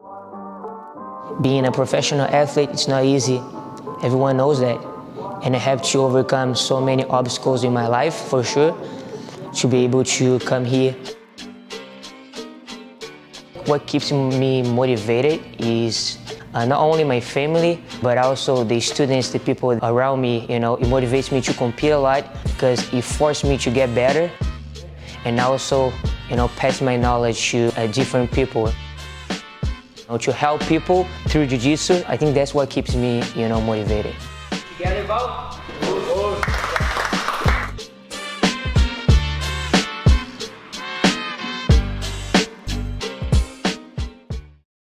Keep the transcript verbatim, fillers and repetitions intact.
Being a professional athlete, it's not easy. Everyone knows that. And I have to overcome so many obstacles in my life, for sure, to be able to come here. What keeps me motivated is uh, not only my family, but also the students, the people around me. You know, it motivates me to compete a lot because it forced me to get better and also, you know, pass my knowledge to uh, different people. You know, to help people through jiu-jitsu, I think that's what keeps me, you know, motivated. Together, Val.